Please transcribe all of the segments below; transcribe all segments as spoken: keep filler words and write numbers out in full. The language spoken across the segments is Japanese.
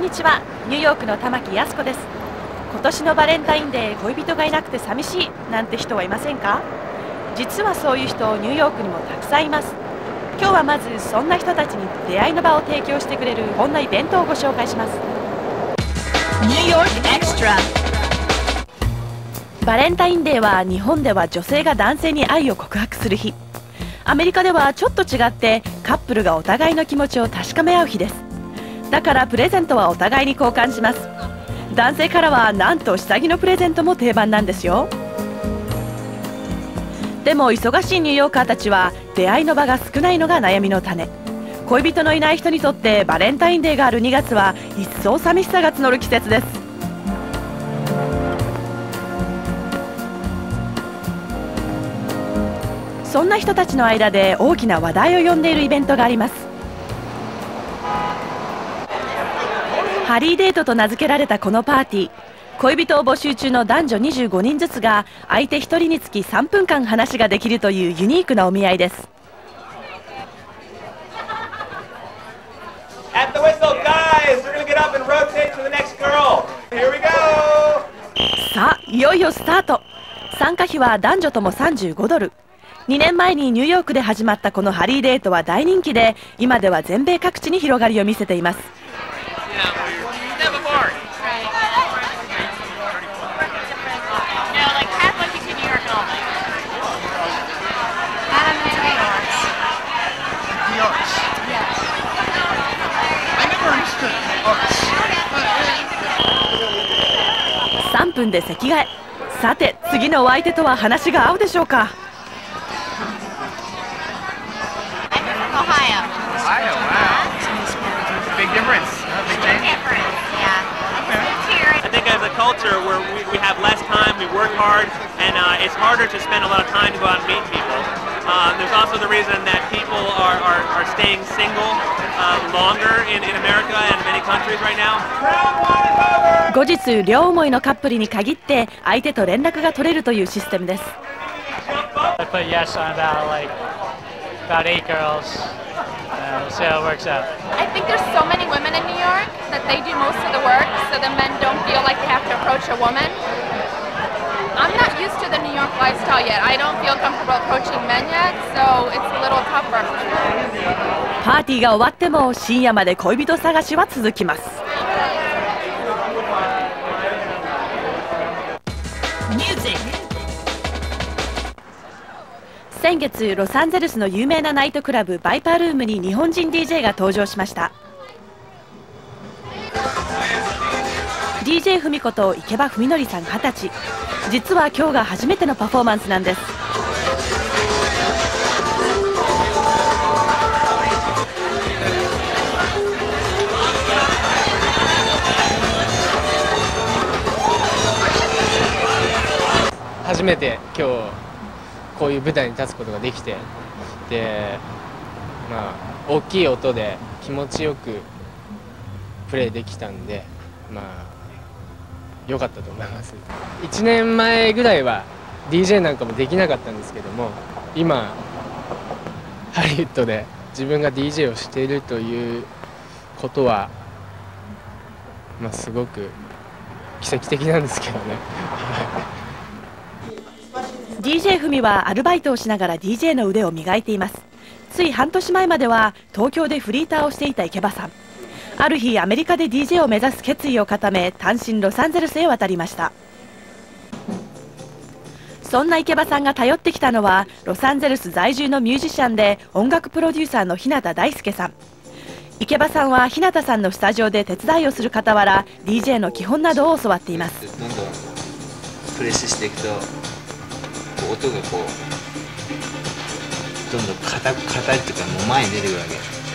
にちは、ニューヨークの玉木靖子です。今年のバレンタインデー、恋人がいなくて寂しいなんて人はいませんか？実はそういう人、ニューヨークにもたくさんいます。今日はまずそんな人たちに出会いの場を提供してくれるこんなイベントをご紹介します。ニューヨークエクストラ。バレンタインデーは日本では女性が男性に愛を告白する日。アメリカではちょっと違ってカップルがお互いの気持ちを確かめ合う日です。だからプレゼントはお互いに交換します。男性からはなんと下着のプレゼントも定番なんですよ。でも忙しいニューヨーカーたちは出会いの場が少ないのが悩みの種。恋人のいない人にとってバレンタインデーがあるにがつは一層寂しさが募る季節です。そんな人たちの間で大きな話題を呼んでいるイベントがあります。ハリーデートと名付けられたこのパーティー、恋人を募集中の男女にじゅうごにんずつが相手ひとりにつきさんぷんかん話ができるというユニークなお見合いです。さあ、いよいよスタート。参加費は男女ともさんじゅうごドル。にねんまえにニューヨークで始まったこのハリーデートは大人気で、今では全米各地に広がりを見せています。さんぷんで席替え。さて次のお相手とは話が合うでしょうか。 Culture where we, we have less time, we work hard, and uh, it's harder to spend a lot of time to go out and meet people. Uh, there's also the reason that people are, are, are staying single uh, longer in, in America and many countries right now. 後日、両思いのカップルに限って相手と連絡が取れるというシステムです。 I put yes on about like about eight girls. Uh, see how it works out. I think there's so many women in New York that they do most of the work, so the men don't feel like they have to approach a woman. I'm not used to the New York lifestyle yet. I don't feel comfortable approaching men yet, so it's a little tougher. パーティーが終わっても深夜まで恋人探しは続きます。先月、ロサンゼルスの有名なナイトクラブバイパールームに日本人 ディージェー が登場しました。 ディージェー ふみこと池場文則さんはたち。実は今日が初めてのパフォーマンスなんです。 初めて今日こういう舞台に立つことができて、で、まあ大きい音で気持ちよくプレーできたんで、まあ良かったと思います。いちねんまえぐらいは ディージェー なんかもできなかったんですけども、今ハリウッドで自分が ディージェー をしているということは、まあすごく奇跡的なんですけどね。 ディージェー ふみはアルバイトをしながら ディージェー の腕を磨いています。つい半年前までは東京でフリーターをしていた池場さん。ある日アメリカで ディージェー を目指す決意を固め、単身ロサンゼルスへ渡りました。そんな池場さんが頼ってきたのはロサンゼルス在住のミュージシャンで音楽プロデューサーの日向大輔さん。池場さんは日向さんのスタジオで手伝いをする傍ら ディージェー の基本などを教わっています。 どんどんプレスしていくと音がこうどんどん硬く硬いっていうかもう前に出てくるわけ。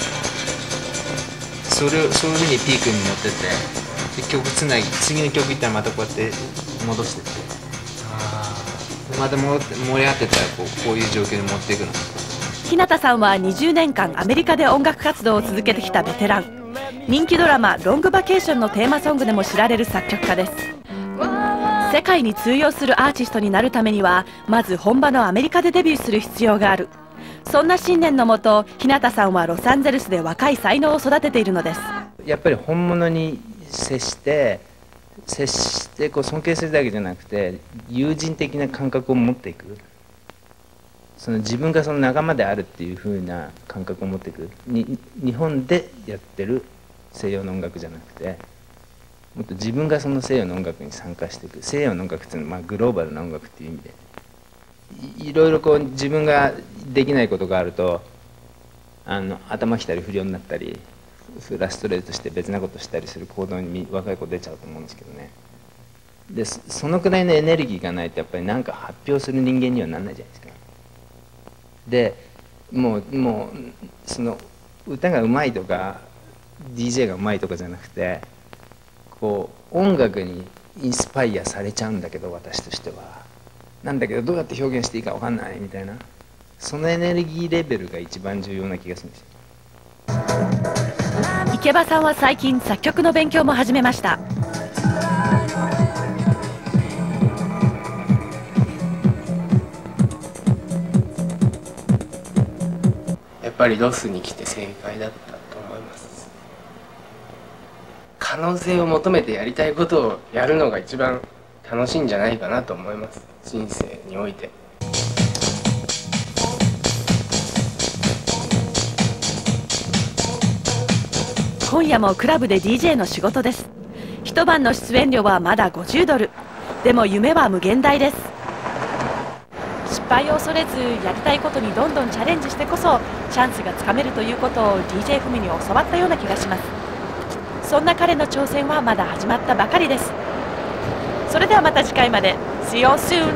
それをそういうふうにピークに持ってってで曲つなぎ次の曲いったらまたこうやって戻してってまた戻って盛り上がってったらこうこういう状況に持っていくの。 日向さんはにじゅうねんかんアメリカで音楽活動を続けてきたベテラン。人気ドラマ「ロングバケーション」のテーマソングでも知られる作曲家です。世界に通用するアーティストになるためにはまず本場のアメリカでデビューする必要がある。そんな信念のもと日向さんはロサンゼルスで若い才能を育てているのです。 やっぱり本物に接して接してこう尊敬するだけじゃなくて友人的な感覚を持っていく、その自分がその仲間であるっていう風な感覚を持っていくに日本でやってる西洋の音楽じゃなくて、もっと自分がその西洋の音楽に参加していく。西洋の音楽っていうのはまあグローバルな音楽っていう意味で い, いろいろこう自分ができないことがあるとあの頭きたり不良になったりフラストレートして別なことしたりする行動に若い子出ちゃうと思うんですけどね。でそのくらいのエネルギーがないとやっぱり何か発表する人間にはなんないじゃないですか。でもうもうその歌がうまいとか ディージェー がうまいとかじゃなくてこう音楽にインスパイアされちゃうんだけど私としてはなんだけどどうやって表現していいか分かんないみたいな、そのエネルギーレベルが一番重要な気がするんですよ。 池場さんは最近作曲の勉強も始めました。 やっぱりロスに来て正解だったと思います。可能性を求めてやりたいことをやるのが一番楽しいんじゃないかなと思います、人生において。 今夜もクラブで ディージェー の仕事です。一晩の出演料はまだごじゅうドル。でも夢は無限大です。失敗を恐れずやりたいことにどんどんチャレンジしてこそチャンスがつかめるということを ディージェー フミに教わったような気がします。そんな彼の挑戦はまだ始まったばかりです。それではまた次回まで。See you soon!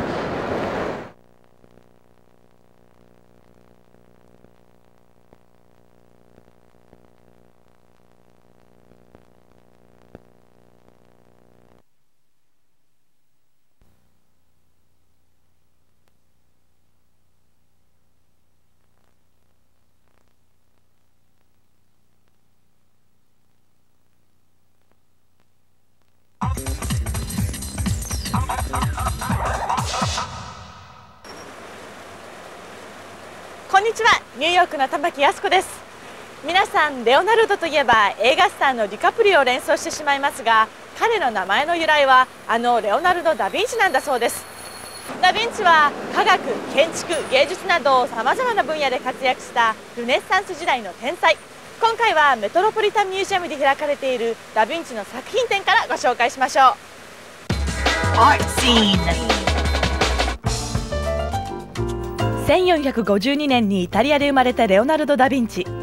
こんにちは、ニューヨークの玉木靖子です。皆さんレオナルドといえば映画スターのディカプリオを連想してしまいますが、彼の名前の由来はあのレオナルド・ダ・ヴィンチなんだそうです。ダ・ヴィンチは科学、建築、芸術などさまざまな分野で活躍したルネッサンス時代の天才。今回はメトロポリタンミュージアムで開かれているダ・ヴィンチの作品展からご紹介しましょう。せんよんひゃくごじゅうにねんにイタリアで生まれたレオナルド・ダ・ヴィンチ。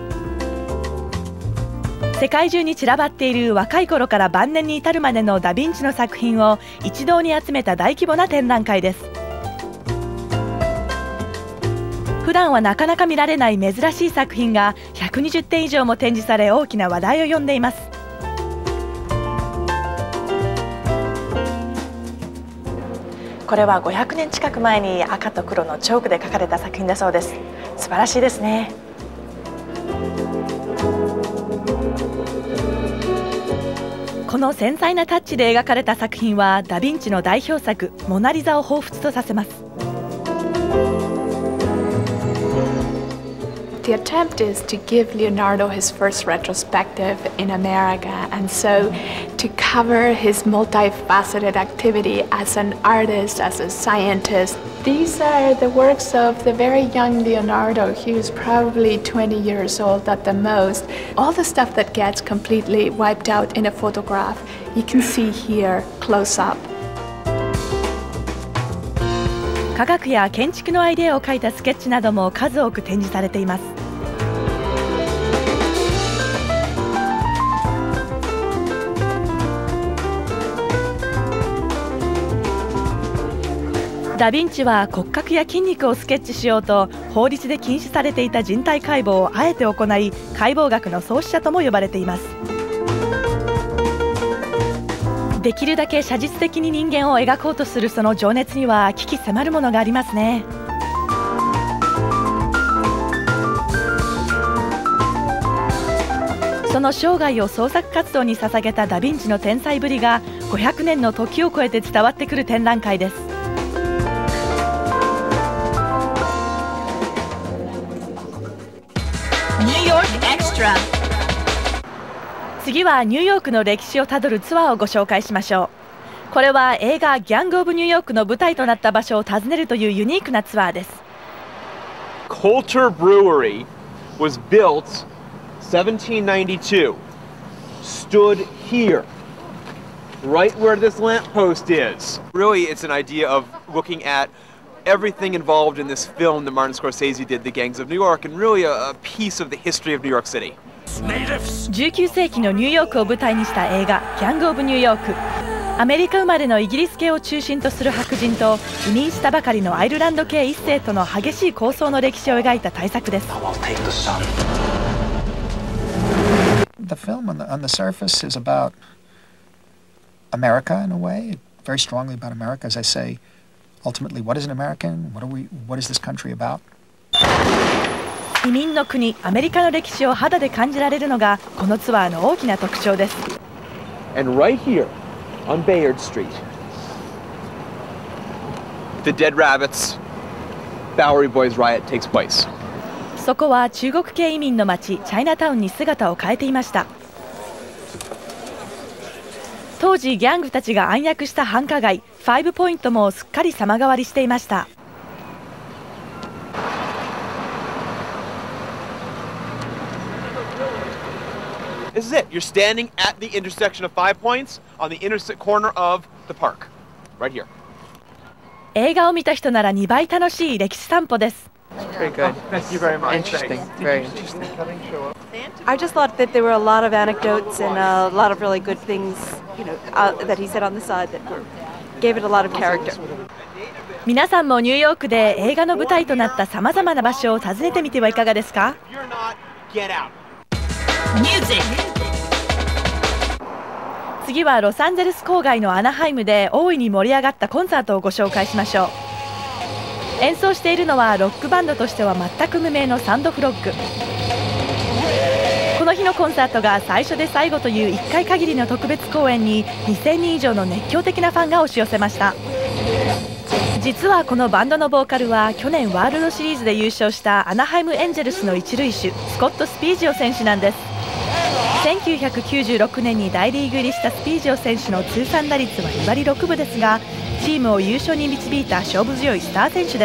世界中に散らばっている若い頃から晩年に至るまでのダ・ヴィンチの作品を一堂に集めた大規模な展覧会です。普段はなかなか見られない珍しい作品がひゃくにじゅってん以上も展示され大きな話題を呼んでいます。これはごひゃくねん近く前に赤と黒のチョークで描かれた作品だそうです。素晴らしいですね。この繊細なタッチで描かれた作品はダ・ヴィンチの代表作「モナ・リザ」を彷彿とさせます。 The attempt is to give Leonardo his first retrospective in America, and so to cover his multifaceted activity as an artist, as a scientist. These are the works of the very young Leonardo. He was probably twenty years old at the most. All the stuff that gets completely wiped out in a photograph, you can see here close up. 科学や建築のアイデアを描いたスケッチなども数多く展示されています。ダ・ヴィンチは骨格や筋肉をスケッチしようと法律で禁止されていた人体解剖をあえて行い、解剖学の創始者とも呼ばれています。できるだけ写実的に人間を描こうとするその情熱には鬼気迫るものがありますね。その生涯を創作活動に捧げたダ・ヴィンチの天才ぶりがごひゃくねんの時を超えて伝わってくる展覧会です。ニューヨークエクストラ。 次はニューヨークの歴史をたどるツアーをご紹介しましょう。これは映画ギャング・オブ・ニューヨークの舞台となった場所を訪ねるというユニークなツアーです。 Coulter Brewery was built seventeen ninety-two. Stood here, right where this lamppost is. Really, it's an idea of looking at everything involved in this film that Martin Scorsese did, The Gangs of New York, and really a, a piece of the history of New York City. じゅうきゅう世紀のニューヨークを舞台にした映画ギャング・オブ・ニューヨーク。アメリカ生まれのイギリス系を中心とする白人と移民したばかりのアイルランド系一世との激しい抗争の歴史を描いた大作です。 The film on the, on the surface is about America in a way, very strongly about America. As I say, ultimately, what is an American? What are we? What is this country about? 移民の国アメリカの歴史を肌で感じられるのがこのツアーの大きな特徴です。 And right here on Bayard Street, the Dead Rabbits Bowery Boys riot takes place. そこは中国系移民の町チャイナタウンに姿を変えていました。当時ギャングたちが暗躍した繁華街ファイブポイントもすっかり様変わりしていました。 This is it. You're standing at the intersection of Five Points on the intersect corner of the park, right here. 映画を見た人ならにばい楽しい歴史散歩です。 Very good. Thank you very much. Interesting. Very interesting. I just thought that there were a lot of anecdotes and a lot of really good things, you know, uh, that he said on the side that were, gave it a lot of character. 皆さんもニューヨークで映画の舞台となったさまざまな場所を訪ねてみてはいかがですか？次はロサンゼルス郊外のアナハイムで大いに盛り上がったコンサートをご紹介しましょう。演奏しているのはロックバンドとしては全く無名のサンドフロッグ。この日のコンサートが最初で最後といういっかい限りの特別公演ににせんにん以上の熱狂的なファンが押し寄せました。実はこのバンドのボーカルは去年ワールドシリーズで優勝したアナハイムエンジェルスの一塁手スコット・スピージオ選手なんです。せんきゅうひゃくきゅうじゅうろくねんに大リーグ入りしたスピージオ選手の通算打率はにわりろくぶですが、チームを優勝に導いた勝負強いスター選手です。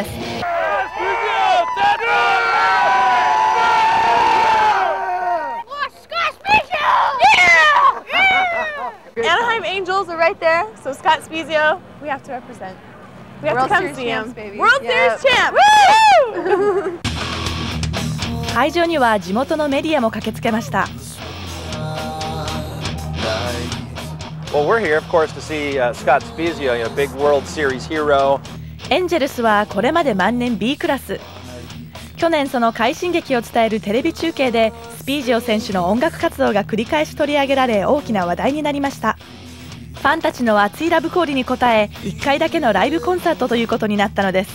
Anaheim Angels are right there, so Scott Spezio, we have to represent. We have World to come Series see him. champs, baby. World Yep. Series champ! Woo! 会場には地元のメディアも駆けつけました。 Well, we're here, of course, to see uh, Scott Spezio, you know, big World Series hero. エンジェルスはこれまで万年 B クラス。去年その快進撃を伝えるテレビ中継でスピージオ選手の音楽活動が繰り返し取り上げられ大きな話題になりました。ファンたちの熱いラブコールに応えいっかいだけのライブコンサートということになったのです。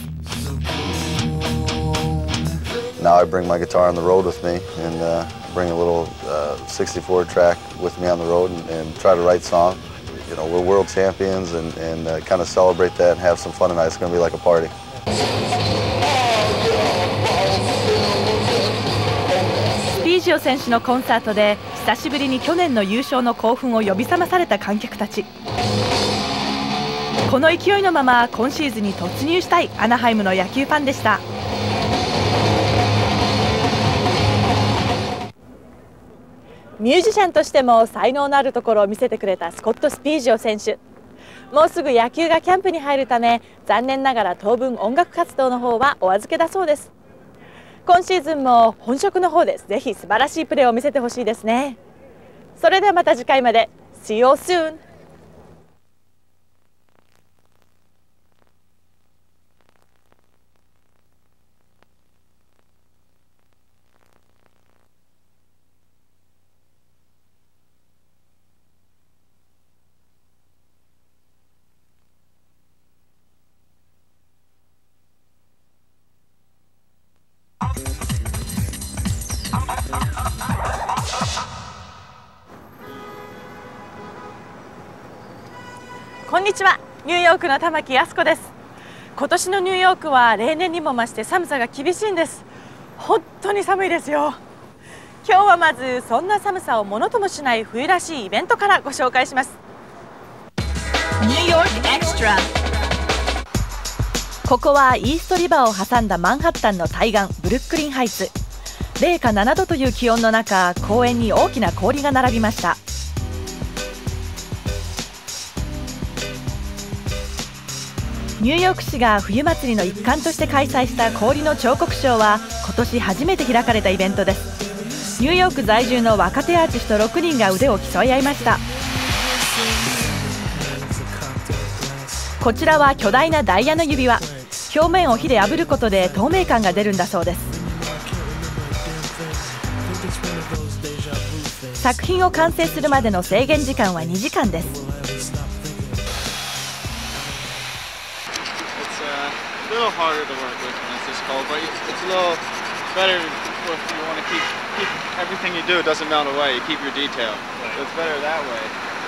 Now I bring my guitar on the road with me and uh, bring a little uh, sixty-four track with me on the road and, and try to write songs. You know, we're world champions and, and uh, kind of celebrate that and have some fun tonight. It's going to be like a party. スピージオ選手のコンサートで久しぶりに去年の優勝の興奮を呼び覚まされた観客たち。この勢いのまま今シーズンに突入したいアナハイムの野球ファンでした。ミュージシャンとしても才能のあるところを見せてくれたスコット・スピージオ選手。もうすぐ野球がキャンプに入るため残念ながら当分音楽活動の方はお預けだそうです。今シーズンも本職の方でぜひ素晴らしいプレーを見せてほしいですね。それではまた次回まで。See you soon!こんにちは、ニューヨークの玉木靖子です。今年のニューヨークは例年にも増して寒さが厳しいんです。本当に寒いですよ。 今日はまずそんな寒さをものともしない冬らしいイベントからご紹介します。ニューヨークエクストラ。ここはイーストリバーを挟んだマンハッタンの対岸ブルックリンハイツ。零下ななどという気温の中、公園に大きな氷が並びました。ニューヨーク市が冬祭りの一環として開催した氷の彫刻ショーは今年初めて開かれたイベントです。ニューヨーク在住の若手アーティストろくにんが腕を競い合いました。こちらは巨大なダイヤの指輪。表面を火で炙ることで透明感が出るんだそうです。作品を完成するまでの制限時間はにじかんです。 A little harder to work with when it's this cold, but it's, it's a little better if you want to keep, keep everything you do doesn't melt away. You keep your detail. Right. So it's better that way.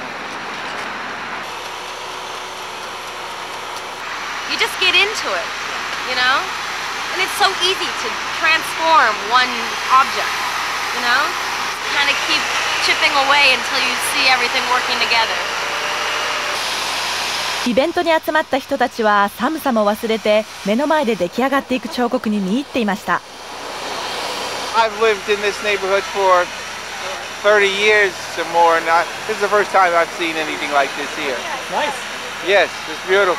You just get into it, you know? And it's so easy to transform one object, you know? Kind of keep chipping away until you see everything working together. イベントに集まった人たちは寒さも忘れて目の前で出来上がっていく彫刻に見入っていました。 I've lived in this neighborhood for thirty years or more, and I, this is the first time I've seen anything like this here. Nice. Yes, it's beautiful.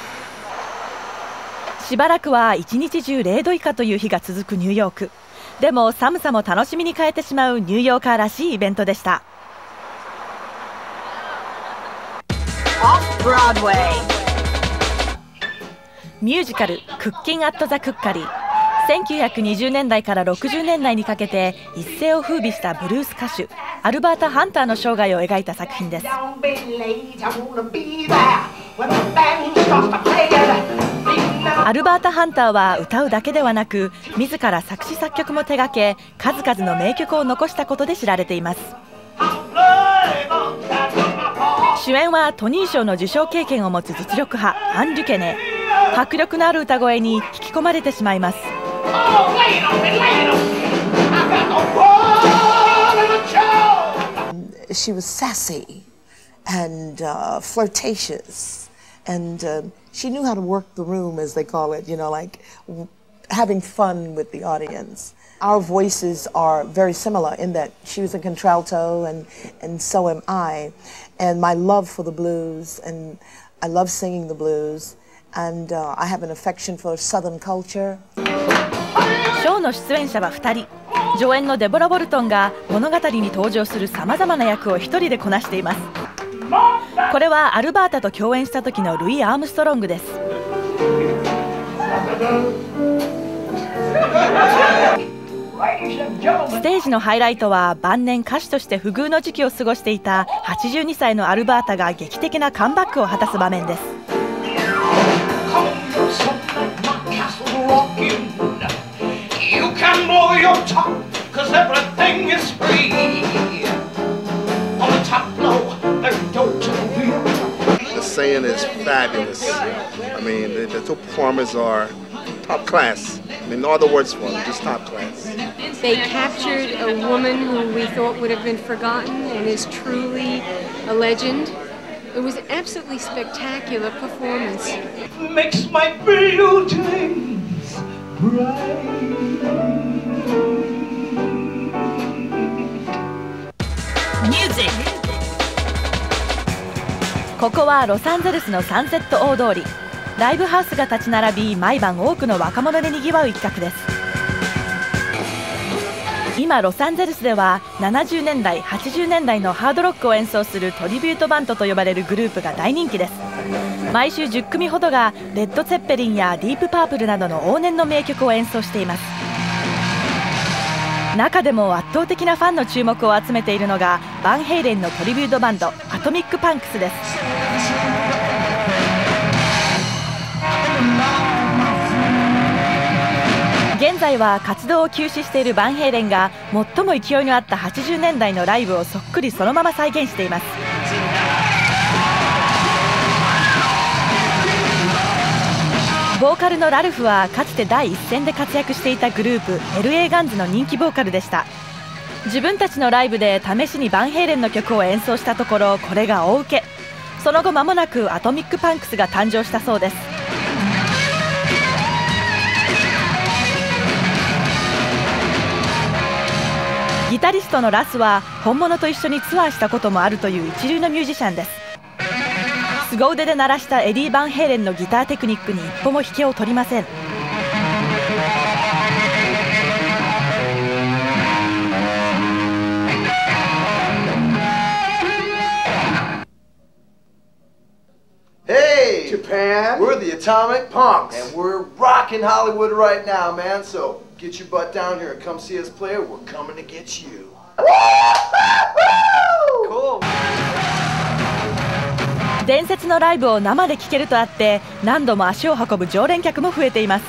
しばらくは一日中れいど以下という日が続くニューヨーク。でも寒さも楽しみに変えてしまうニューヨーカーらしいイベントでした。ミュージカル「クッキン・アット・ザ・クッカリー」。せんきゅうひゃくにじゅうねんだいからろくじゅうねんだいにかけて一世を風靡したブルース歌手アルバータ・ハンターの生涯を描いた作品です。アルバータ・ハンターは歌うだけではなく自ら作詞作曲も手掛け数々の名曲を残したことで知られています。主演はトニー賞の受賞経験を持つ実力派アン・デュケネ。迫力のある歌声に引き込まれてしまいます。 She was sassy and uh, flirtatious, and uh, she knew how to work the room, as they call it. You know, like having fun with the audience. Our voices are very similar in that she was a contralto and, and so am I. And my love for the blues, and I love singing the blues, and uh, I have an affection for Southern culture. ショーの出演者はふたり。助演のデボラ・ボルトンが物語に登場するさまざまな役をひとりでこなしています。これはアルバータと共演した時のルイ・アームストロングです。ステージのハイライトは晩年歌手として不遇の時期を過ごしていたはちじゅうにさいのアルバータが劇的なカムバックを果たす場面です。 The saying is fabulous. I mean, the, the two performers are top class. I mean, no other words for them, just top class. They captured a woman who we thought would have been forgotten and is truly a legend. It was an absolutely spectacular performance. Makes my buildings bright. Music. ここはロサンゼルスのサンセット大通り。ライブハウスが立ち並び毎晩多くの若者でにぎわう一角です。今ロサンゼルスではななじゅうねんだいはちじゅうねんだいのハードロックを演奏するトリビュートバンドと呼ばれるグループが大人気です。毎週じゅっくみほどがレッド・ツェッペリンやディープ・パープルなどの往年の名曲を演奏しています。中でも圧倒的なファンの注目を集めているのがバンヘイレンのトリビュートバンドアトミック・パンクスです。現在は活動を休止しているバンヘイレンが最も勢いのあったはちじゅうねんだいのライブをそっくりそのまま再現しています。ボーカルのラルフはかつて第一線で活躍していたグループ エルエー ガンズの人気ボーカルでした。 自分たちのライブで試しにバンヘイレンの曲を演奏したところ、これが大受け。その後間もなくアトミックパンクスが誕生したそうです。ギタリストのラスは本物と一緒にツアーしたこともあるという一流のミュージシャンです。凄腕で鳴らしたエディ・バンヘイレンのギターテクニックに一歩も引けを取りません。 Hey, Japan! We're the Atomic Punks, and we're rocking Hollywood right now, man. So get your butt down here and come see us play. We're coming to get you. Cool. 伝説のライブを生で聴けるとあって何度も足を運ぶ常連客も増えています。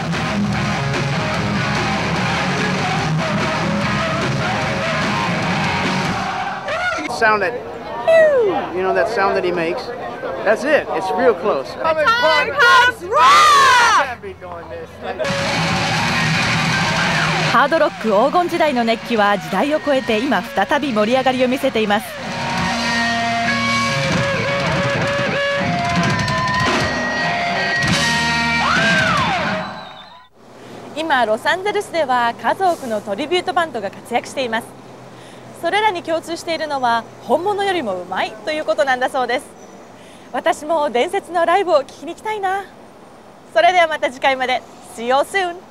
Sound that, you know that sound that he makes. That's it. It's real close. Atomic Punks rock! ハードロック黄金時代の熱気は時代を超えて今再び盛り上がりを見せています。今ロサンゼルスでは数多くのトリビュートバンドが活躍しています。それらに共通しているのは本物よりもうまいということなんだそうです。私も伝説のライブを聴きに行きたいな。それではまた次回まで。See you soon!